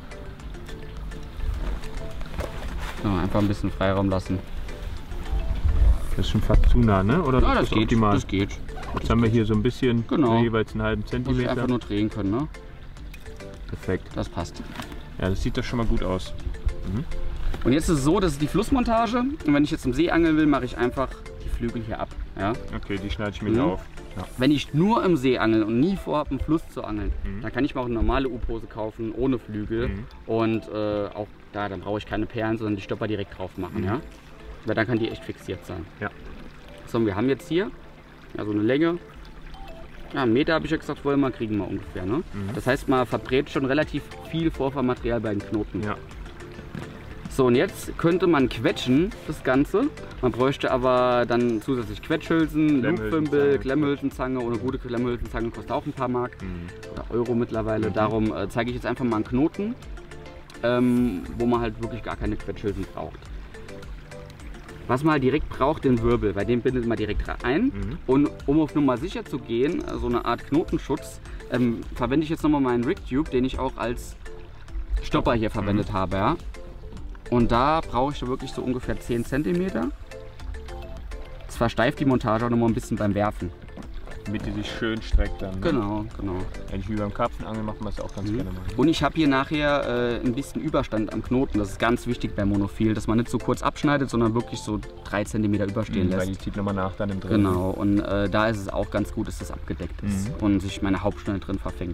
So, einfach ein bisschen Freiraum lassen. Das ist schon fast zu nah, ne? Oder Ja, ist das geht, optimal? das geht. Jetzt haben wir hier so ein bisschen, Genau. so jeweils einen halben Muss ich Zentimeter. einfach nur drehen können, ne? Perfekt. Das passt. Ja, das sieht doch schon mal gut aus. Mhm. Und jetzt ist es so, das ist die Flussmontage. Und wenn ich jetzt im See angeln will, mache ich einfach die Flügel hier ab. Ja? Okay, die schneide ich mir Mhm. hier auf. Ja. Wenn ich nur im See angel und nie vorhabe, im Fluss zu angeln, Mhm. dann kann ich mir auch eine normale U-Pose kaufen, ohne Flügel. Mhm. Und äh, auch da, dann brauche ich keine Perlen, sondern die Stopper direkt drauf machen. Mhm. Ja? Weil dann kann die echt fixiert sein. Ja. So, und wir haben jetzt hier ja, so eine Länge. Ja, einen Meter habe ich ja gesagt, wollen wir kriegen wir ungefähr. Ne? Mhm. Das heißt, man verbrät schon relativ viel Vorfahrmaterial bei den Knoten. Ja. So, und jetzt könnte man quetschen, das Ganze. Man bräuchte aber dann zusätzlich Quetschhülsen, Klemmhülsenzange. Loopwimbel, Klemmhülsenzange. Ohne gute Klemmhülsenzange kostet auch ein paar Mark Mhm. oder Euro mittlerweile. Mhm. Darum äh, zeige ich jetzt einfach mal einen Knoten, ähm, wo man halt wirklich gar keine Quetschhülsen braucht. Was man halt direkt braucht, den Wirbel, bei dem bindet man direkt ein. Mhm. Und um auf Nummer sicher zu gehen, äh, so eine Art Knotenschutz, ähm, verwende ich jetzt nochmal meinen Rig-Tube, den ich auch als Stopper hier verwendet Mhm. habe. Ja. Und da brauche ich wirklich so ungefähr zehn Zentimeter. Das versteift die Montage auch nochmal ein bisschen beim Werfen. Damit die sich schön streckt dann. Ne? Genau, genau. Eigentlich wie beim Karpfenangeln macht man das auch ganz Mhm. gerne mal. Und ich habe hier nachher äh, ein bisschen Überstand am Knoten. Das ist ganz wichtig bei Monophil, dass man nicht so kurz abschneidet, sondern wirklich so drei Zentimeter überstehen Mhm, weil die lässt. zieht nochmal nach dann im Drehen. Genau, und äh, da ist es auch ganz gut, dass das abgedeckt ist Mhm. und sich meine Hauptschnelle drin verfängt.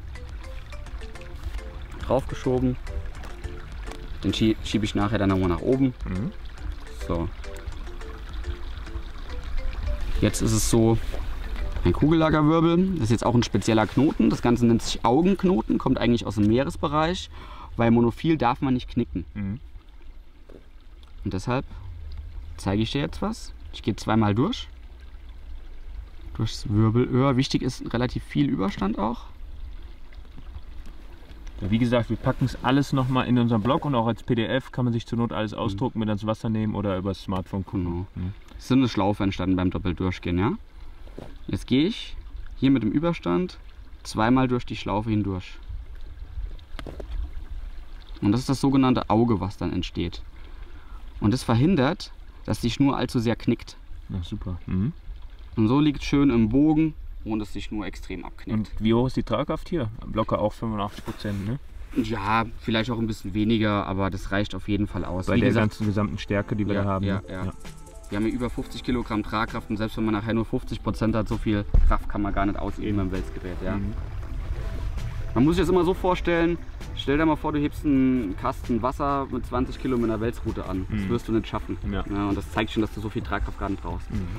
Draufgeschoben. Den schie schiebe ich nachher dann nochmal nach oben. Mhm. So. Jetzt ist es so, ein Kugellagerwirbel. Das ist jetzt auch ein spezieller Knoten. Das Ganze nennt sich Augenknoten, kommt eigentlich aus dem Meeresbereich. Weil Monophil darf man nicht knicken. Mhm. Und deshalb zeige ich dir jetzt was. Ich gehe zweimal durch. Durchs Wirbelöhr. Wichtig ist relativ viel Überstand auch. Ja, wie gesagt, wir packen es alles nochmal in unserem Blog und auch als P D F kann man sich zur Not alles ausdrucken, mit ans Wasser nehmen oder über das Smartphone gucken. Genau. Mhm. Es ist eine Schlaufe entstanden beim Doppeldurchgehen, ja. Jetzt gehe ich hier mit dem Überstand zweimal durch die Schlaufe hindurch. Und das ist das sogenannte Auge, was dann entsteht. Und das verhindert, dass die Schnur allzu sehr knickt. Ja, super. Mhm. Und so liegt schön im Bogen, ohne dass die Schnur extrem abknickt. Und wie hoch ist die Tragkraft hier? Locker auch fünfundachtzig Prozent, ne? Ja, vielleicht auch ein bisschen weniger, aber das reicht auf jeden Fall aus. Bei Wie der gesagt, ganzen gesamten Stärke, die wir ja, da haben. ja, ne? ja. Ja. Wir haben hier über fünfzig Kilogramm Tragkraft und selbst wenn man nachher nur fünfzig Prozent hat, so viel Kraft kann man gar nicht ausüben beim Wälzgerät. Ja. Mhm. Man muss sich das immer so vorstellen, stell dir mal vor, du hebst einen Kasten Wasser mit zwanzig Kilo mit einer Wälzrute an. Das Mhm. wirst du nicht schaffen. Ja. Ja, und das zeigt schon, dass du so viel Tragkraft gar nicht brauchst. Mhm.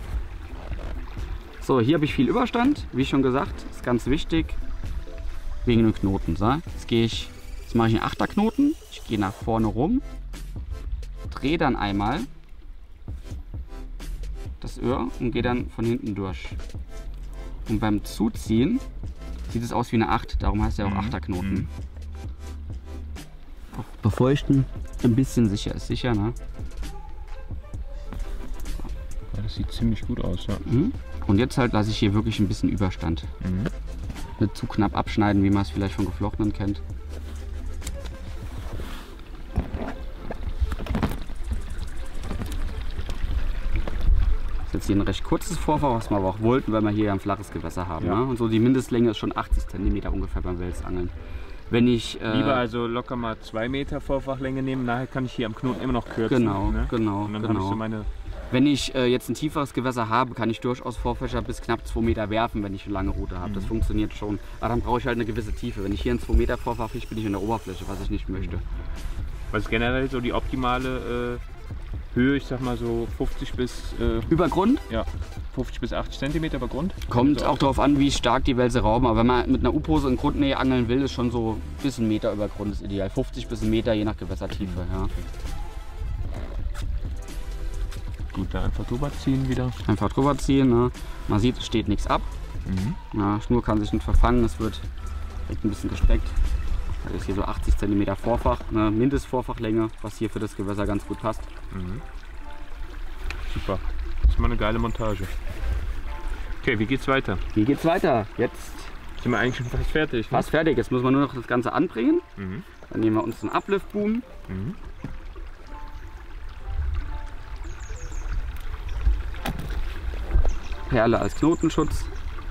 So, hier habe ich viel Überstand, wie schon gesagt, ist ganz wichtig, wegen dem Knoten. So. Jetzt gehe ich, jetzt mache ich einen Achterknoten, ich gehe nach vorne rum, drehe dann einmal das Öhr und gehe dann von hinten durch. Und beim Zuziehen sieht es aus wie eine acht, darum heißt er auch Mhm. Achterknoten. Mhm. Auch befeuchten, ein bisschen sicher ist sicher, ne? Ja, das sieht ziemlich gut aus, ja. Mhm. Und jetzt halt lasse ich hier wirklich ein bisschen Überstand. Mhm. Nicht zu knapp abschneiden, wie man es vielleicht von Geflochtenen kennt. Das ist jetzt hier ein recht kurzes Vorfach, was wir aber auch wollten, weil wir hier ein flaches Gewässer haben. Ja. Ne? Und so die Mindestlänge ist schon achtzig Zentimeter ungefähr beim Wälzangeln. Wenn ich äh, Lieber also locker mal zwei Meter Vorfachlänge nehmen, nachher kann ich hier am Knoten immer noch kürzen. Genau, ne? genau, Und dann habe ich genau. so meine. Wenn ich äh, jetzt ein tieferes Gewässer habe, kann ich durchaus Vorfächer bis knapp zwei Meter werfen, wenn ich eine lange Route habe. Das Mhm. funktioniert schon. Aber dann brauche ich halt eine gewisse Tiefe. Wenn ich hier ein zwei Meter Vorfach fisch, bin ich in der Oberfläche, was ich nicht möchte. Was ist generell so die optimale äh, Höhe? Ich sag mal so fünfzig bis äh, Über Grund ja, fünfzig bis achtzig Zentimeter über Grund. kommt Also auch darauf an, wie stark die Wälse rauben. Aber wenn man mit einer U-Pose in Grundnähe angeln will, ist schon so bis ein Meter über Grund ist ideal. fünfzig bis ein Meter, je nach Gewässertiefe. Ja. Gut, da einfach drüber ziehen wieder. Einfach drüber ziehen. Ne? Man sieht, es steht nichts ab. Mhm. Ja, Schnur kann sich nicht verfangen, es wird direkt ein bisschen gestreckt. Das ist hier so achtzig Zentimeter Vorfach, eine Mindestvorfachlänge, was hier für das Gewässer ganz gut passt. Mhm. Super. Das ist mal eine geile Montage. Okay, wie geht's weiter? Wie geht's weiter? Jetzt Sind wir eigentlich schon fast fertig? Ne? fast fertig, jetzt müssen wir nur noch das Ganze anbringen. Mhm. Dann nehmen wir uns den Uplift-Boom. Mhm. Perle als Knotenschutz.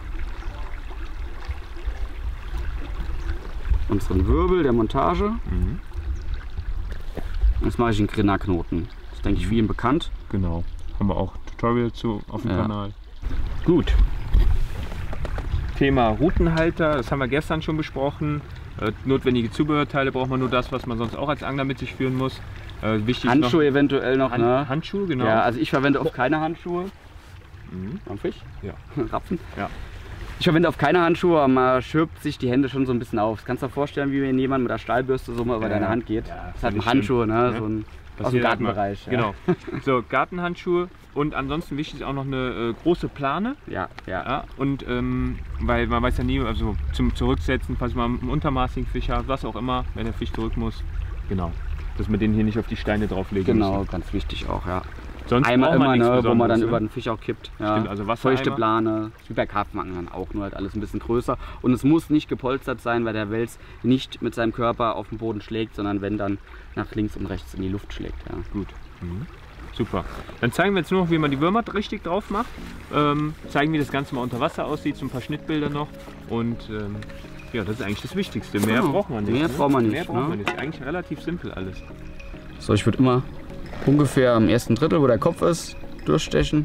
Unseren Wirbel der Montage. Mhm. Und jetzt mache ich einen Grinnerknoten. Das ist, denke ich, vielen bekannt. Genau. Haben wir auch Tutorial zu auf dem Ja. Kanal. Gut. Thema Routenhalter, das haben wir gestern schon besprochen. Äh, notwendige Zubehörteile braucht man nur das, was man sonst auch als Angler mit sich führen muss. Äh, wichtig Handschuhe noch, eventuell noch. Hand, Ne? Handschuhe, genau. Ja, also ich verwende oft keine Handschuhe. Mhm. Am Fisch? Ja. Rapfen? Ja. Ich verwende auf keine Handschuhe, aber man schirbt sich die Hände schon so ein bisschen auf. Das kannst du dir vorstellen, wie wenn jemand mit der Stahlbürste so mal über Ja, deine ja. Hand geht. Ja, das ist halt ein völlig Handschuh, schlimm, ne? ne? So ein, Was aus dem jeder hat mal. Gartenbereich. Ja. Genau. So, Gartenhandschuhe und ansonsten wichtig ist auch noch eine äh, große Plane. Ja, ja. Ja, und ähm, weil man weiß ja nie, also zum Zurücksetzen, falls man einen untermaßigen Fisch hat, was auch immer, wenn der Fisch zurück muss. Genau. Dass man den hier nicht auf die Steine drauflegen Genau, müssen. ganz wichtig auch, ja. Sonst Eimer braucht man immer, nichts ne, wo man dann Besonderes, über ne? den Fisch auch kippt. Ja. Stimmt, also Wassereimer. Feuchte Plane, wie bei Karpfenanglern auch, nur halt alles ein bisschen größer. Und es muss nicht gepolstert sein, weil der Wels nicht mit seinem Körper auf den Boden schlägt, sondern wenn dann nach links und rechts in die Luft schlägt. Ja. Gut. Mhm. Super. Dann zeigen wir jetzt nur noch, wie man die Würmer richtig drauf macht. Ähm, zeigen, wie das Ganze mal unter Wasser aussieht, so ein paar Schnittbilder noch. Und ähm, ja, das ist eigentlich das Wichtigste. Mehr Genau. braucht man nicht. Mehr ne? braucht man nicht, Mehr braucht ne? man nicht. Eigentlich relativ simpel alles. So, ich würde immer ungefähr am ersten Drittel, wo der Kopf ist, durchstechen.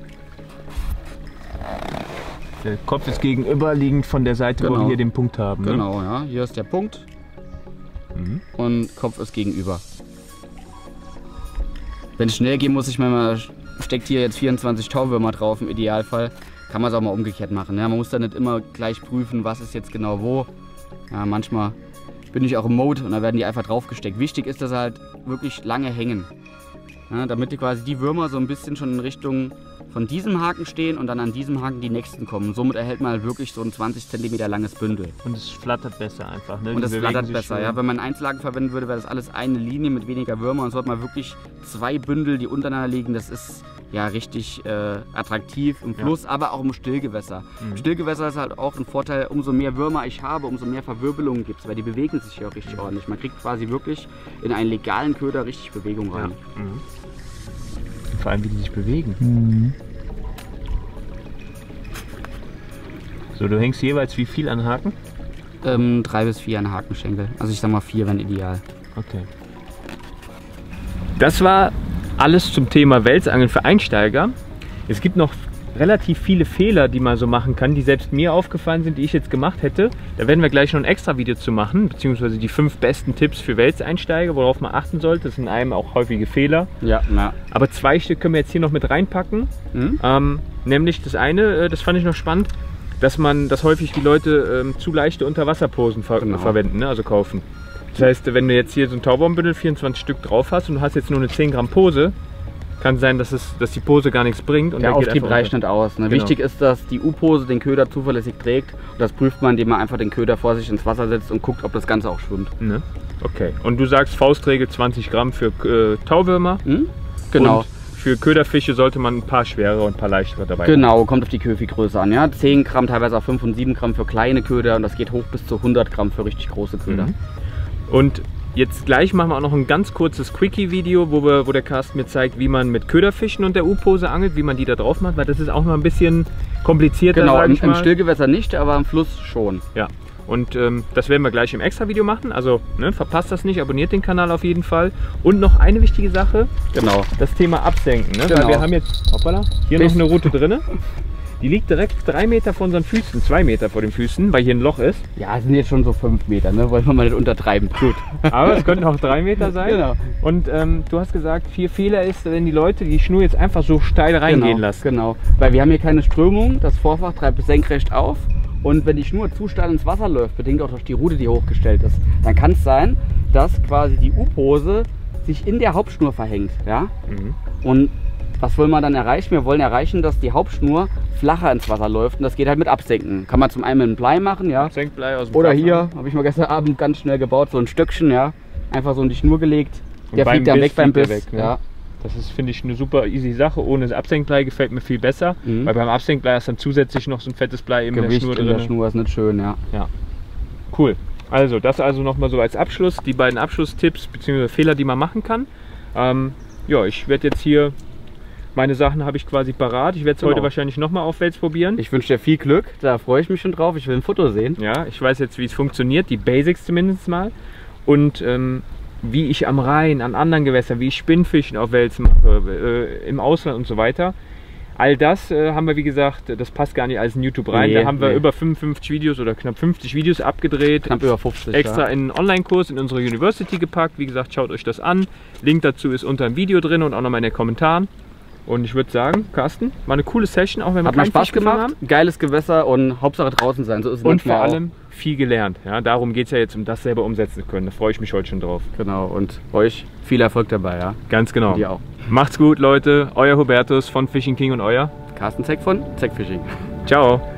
Der Kopf ist gegenüberliegend von der Seite, wo Genau. wir hier den Punkt haben. Ne? Genau, ja. Hier ist der Punkt Mhm. und Kopf ist gegenüber. Wenn es schnell gehen muss, ich meine, steckt hier jetzt vierundzwanzig Tauwürmer drauf im Idealfall, kann man es auch mal umgekehrt machen. Ja, man muss da nicht immer gleich prüfen, was ist jetzt genau wo. Ja, manchmal bin ich auch im Mode und da werden die einfach draufgesteckt. Wichtig ist, dass sie halt wirklich lange hängen. Ja, damit die quasi die Würmer so ein bisschen schon in Richtung von diesem Haken stehen und dann an diesem Haken die nächsten kommen. Somit erhält man halt wirklich so ein zwanzig Zentimeter langes Bündel. Und es flattert besser einfach. Ne? Und es flattert besser, ja. Wenn man Einzelhaken verwenden würde, wäre das alles eine Linie mit weniger Würmer. Und so hat man wirklich zwei Bündel, die untereinander liegen. Das ist ja richtig äh, attraktiv im Fluss, ja. aber auch im Stillgewässer. Mhm. Im Stillgewässer ist halt auch ein Vorteil, umso mehr Würmer ich habe, umso mehr Verwirbelungen gibt es, weil die bewegen sich ja auch richtig mhm. ordentlich. Man kriegt quasi wirklich in einen legalen Köder richtig Bewegung rein. Ja. Mhm. Vor allem, wie die sich bewegen. Mhm. So, du hängst jeweils wie viel an Haken? Ähm, drei bis vier an Hakenschenkel. Also ich sag mal vier wären ideal. Okay. Das war alles zum Thema Welsangeln für Einsteiger. Es gibt noch relativ viele Fehler, die man so machen kann, die selbst mir aufgefallen sind, die ich jetzt gemacht hätte. Da werden wir gleich noch ein extra Video zu machen, beziehungsweise die fünf besten Tipps für Welseinsteiger, worauf man achten sollte. Das sind einem auch häufige Fehler. Ja, na. Aber zwei Stück können wir jetzt hier noch mit reinpacken. Mhm. Ähm, nämlich das eine, das fand ich noch spannend, dass man, dass häufig die Leute ähm, zu leichte Unterwasserposen ver genau. verwenden, ne? Also kaufen. Das heißt, wenn du jetzt hier so ein Tauwurmbündel vierundzwanzig Stück drauf hast und du hast jetzt nur eine zehn Gramm Pose, kann sein, dass, es, dass die Pose gar nichts bringt. Und der Auftrieb reicht nicht aus. Ne? Genau. Wichtig ist, dass die U-Pose den Köder zuverlässig trägt. Und das prüft man, indem man einfach den Köder vor sich ins Wasser setzt und guckt, ob das Ganze auch schwimmt. Ne? Okay. Und du sagst Faustregel zwanzig Gramm für äh, Tauwürmer. Mhm. Genau. Und für Köderfische sollte man ein paar schwerere und ein paar leichtere dabei haben. Genau, kommt auf die Köfi-Größe an. Ja? zehn Gramm, teilweise auch fünf und sieben Gramm für kleine Köder und das geht hoch bis zu hundert Gramm für richtig große Köder. Mhm. Und jetzt gleich machen wir auch noch ein ganz kurzes Quickie-Video, wo, wir, wo der Carsten mir zeigt, wie man mit Köderfischen und der U-Pose angelt, wie man die da drauf macht, weil das ist auch noch ein bisschen komplizierter, genau, sag ich im, mal. Im Stillgewässer nicht, aber im Fluss schon. Ja. Und ähm, das werden wir gleich im Extra-Video machen, also ne, verpasst das nicht, abonniert den Kanal auf jeden Fall. Und noch eine wichtige Sache, genau. das Thema Absenken. Ne? Genau. Weil wir haben jetzt hoppala, hier noch eine Route drin. Die liegt direkt drei Meter vor unseren Füßen, zwei Meter vor den Füßen, weil hier ein Loch ist. Ja, es sind jetzt schon so fünf Meter, ne? Wollen wir mal nicht untertreiben. Gut. Aber es könnten auch drei Meter sein. Genau. Und ähm, du hast gesagt, vier Fehler ist, wenn die Leute die Schnur jetzt einfach so steil reingehen genau, lassen. Genau, weil wir haben hier keine Strömung, das Vorfach treibt es senkrecht auf. Und wenn die Schnur zu steil ins Wasser läuft, bedingt auch durch die Rute, die hochgestellt ist, dann kann es sein, dass quasi die U-Pose sich in der Hauptschnur verhängt. Ja? Mhm. Und was wollen wir dann erreichen? Wir wollen erreichen, dass die Hauptschnur flacher ins Wasser läuft und das geht halt mit Absenken. Kann man zum einen mit einem Blei machen, ja. Absenkblei aus dem Oder Wasser. Hier, habe ich mal gestern Abend ganz schnell gebaut, so ein Stöckchen, ja. Einfach so in die Schnur gelegt. Und der fliegt dann weg beim Biss. Weg, ne? Ja. Das ist, finde ich, eine super easy Sache. Ohne das Absenkblei gefällt mir viel besser, mhm. weil beim Absenkblei ist dann zusätzlich noch so ein fettes Blei in der Schnur drin. in der Schnur ist nicht schön, ja. Ja. Cool. Also, das also nochmal so als Abschluss, die beiden Abschlusstipps bzw. Fehler, die man machen kann. Ähm, ja, ich werde jetzt hier, meine Sachen habe ich quasi parat. Ich werde es genau. heute wahrscheinlich nochmal auf Wels probieren. Ich wünsche dir viel Glück, da freue ich mich schon drauf. Ich will ein Foto sehen. Ja, ich weiß jetzt, wie es funktioniert, die Basics zumindest mal. Und ähm, wie ich am Rhein, an anderen Gewässern, wie ich Spinnfischen auf Wels mache, äh, im Ausland und so weiter. All das äh, haben wir, wie gesagt, das passt gar nicht alles in YouTube rein. Nee, da haben wir nee. über fünfundfünfzig Videos oder knapp fünfzig Videos abgedreht. Knapp über fünfzig, extra ja. in einen Online-Kurs in unsere University gepackt. Wie gesagt, schaut euch das an. Link dazu ist unter dem Video drin und auch nochmal in den Kommentaren. Und ich würde sagen, Carsten, war eine coole Session, auch wenn wir Hat mal Spaß gemacht, haben. Geiles Gewässer und Hauptsache draußen sein, so ist es. Und vor allem auch. viel gelernt. Ja, darum geht es ja jetzt, um das selber umsetzen zu können. Da freue ich mich heute schon drauf. Genau, und euch viel Erfolg dabei. Ja? Ganz genau. Und dir auch. Macht's gut, Leute. Euer Hubertus von Fishing King und euer Carsten Zeck von Zeck Fishing. Ciao.